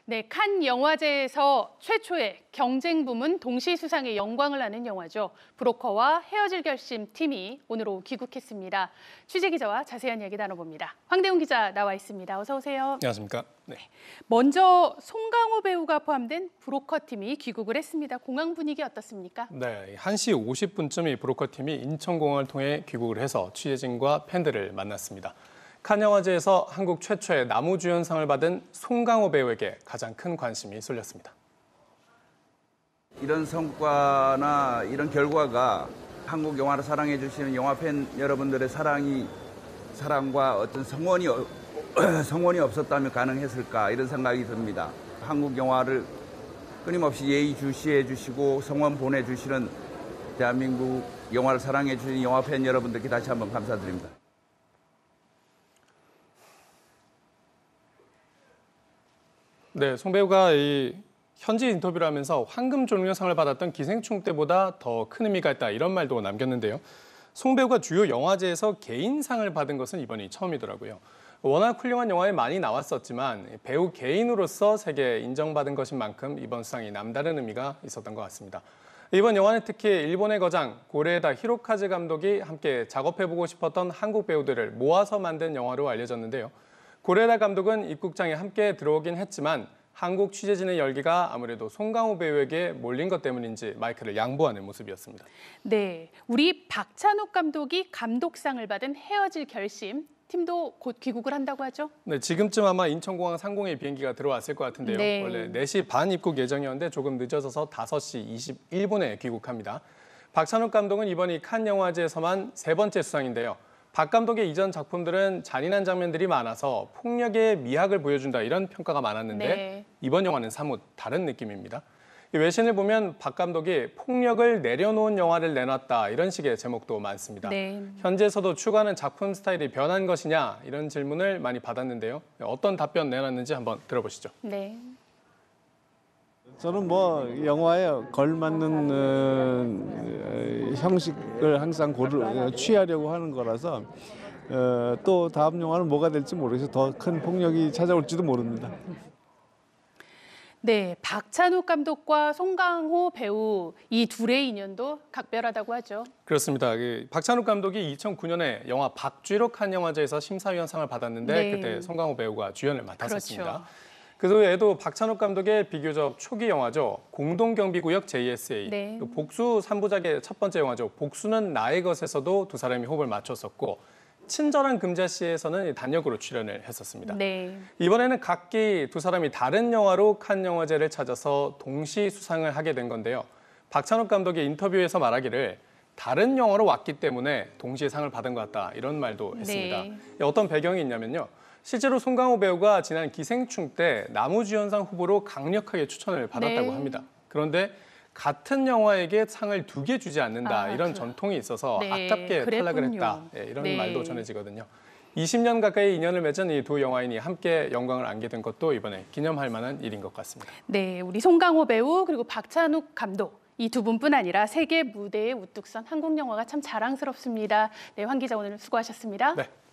네, 칸 영화제에서 최초의 경쟁 부문 동시 수상의 영광을 아는 영화죠. 브로커와 헤어질 결심 팀이 오늘 오후 귀국했습니다. 취재 기자와 자세한 이야기 나눠봅니다. 황대훈 기자 나와 있습니다. 어서 오세요. 안녕하십니까. 네. 먼저 송강호 배우가 포함된 브로커 팀이 귀국을 했습니다. 공항 분위기 어떻습니까? 네, 1시 50분쯤 브로커 팀이 인천공항을 통해 귀국을 해서 취재진과 팬들을 만났습니다. 칸 영화제에서 한국 최초의 나무주연상을 받은 송강호 배우에게 가장 큰 관심이 쏠렸습니다. 이런 성과나 이런 결과가 한국 영화를 사랑해 주시는 영화 팬 여러분들의 사랑과 어떤 성원이 없었다면 가능했을까 이런 생각이 듭니다. 한국 영화를 끊임없이 예의주시해 주시고 성원 보내주시는 대한민국 영화를 사랑해 주시는 영화 팬 여러분들께 다시 한번 감사드립니다. 네, 송 배우가 현지 인터뷰를 하면서 황금종려상을 받았던 기생충 때보다 더 큰 의미가 있다 이런 말도 남겼는데요. 송 배우가 주요 영화제에서 개인상을 받은 것은 이번이 처음이더라고요. 워낙 훌륭한 영화에 많이 나왔었지만 배우 개인으로서 세계에 인정받은 것인 만큼 이번 수상이 남다른 의미가 있었던 것 같습니다. 이번 영화는 특히 일본의 거장 고레에다 히로카즈 감독이 함께 작업해보고 싶었던 한국 배우들을 모아서 만든 영화로 알려졌는데요. 고레에다 감독은 입국장에 함께 들어오긴 했지만 한국 취재진의 열기가 아무래도 송강호 배우에게 몰린 것 때문인지 마이크를 양보하는 모습이었습니다. 네, 우리 박찬욱 감독이 감독상을 받은 헤어질 결심 팀도 곧 귀국을 한다고 하죠? 네, 지금쯤 아마 인천공항 상공에 비행기가 들어왔을 것 같은데요. 네. 원래 4시 반 입국 예정이었는데 조금 늦어져서 5시 21분에 귀국합니다. 박찬욱 감독은 이번이 칸 영화제에서만 3번째 수상인데요. 박 감독의 이전 작품들은 잔인한 장면들이 많아서 폭력의 미학을 보여준다 이런 평가가 많았는데 네. 이번 영화는 사뭇 다른 느낌입니다. 외신을 보면 박 감독이 폭력을 내려놓은 영화를 내놨다 이런 식의 제목도 많습니다. 네. 현지에서도 추구하는 작품 스타일이 변한 것이냐 이런 질문을 많이 받았는데요. 어떤 답변 내놨는지 한번 들어보시죠. 네. 저는 영화에 걸맞는 형식을 항상 취하려고 하는 거라서 또 다음 영화는 뭐가 될지 모르겠어요. 더 큰 폭력이 찾아올지도 모릅니다. 네, 박찬욱 감독과 송강호 배우 이 둘의 인연도 각별하다고 하죠. 그렇습니다. 박찬욱 감독이 2009년에 영화 박쥐로 칸 영화제에서 심사위원상을 받았는데 네. 그때 송강호 배우가 주연을 맡았었습니다. 그렇죠. 그 외에도 박찬욱 감독의 비교적 초기 영화죠. 공동경비구역 JSA, 네. 복수 3부작의 첫 번째 영화죠. 복수는 나의 것에서도 두 사람이 호흡을 맞췄었고 친절한 금자씨에서는 단역으로 출연을 했었습니다. 네. 이번에는 각기 두 사람이 다른 영화로 칸 영화제를 찾아서 동시 수상을 하게 된 건데요. 박찬욱 감독의 인터뷰에서 말하기를 다른 영화로 왔기 때문에 동시에 상을 받은 것 같다 이런 말도 했습니다. 네. 어떤 배경이 있냐면요. 실제로 송강호 배우가 지난 기생충 때 나무주연상 후보로 강력하게 추천을 받았다고 네. 합니다. 그런데 같은 영화에게 상을 2개 주지 않는다 이런 전통이 있어서 네, 아깝게 탈락을 그랬군요. 했다 이런 네. 말도 전해지거든요. 20년 가까이 인연을 맺은 이 두 영화인이 함께 영광을 안게 된 것도 이번에 기념할 만한 일인 것 같습니다. 네, 우리 송강호 배우 그리고 박찬욱 감독 이 두 분뿐 아니라 세계 무대에 우뚝 선 한국 영화가 참 자랑스럽습니다. 네, 황 기자 오늘 수고하셨습니다. 네.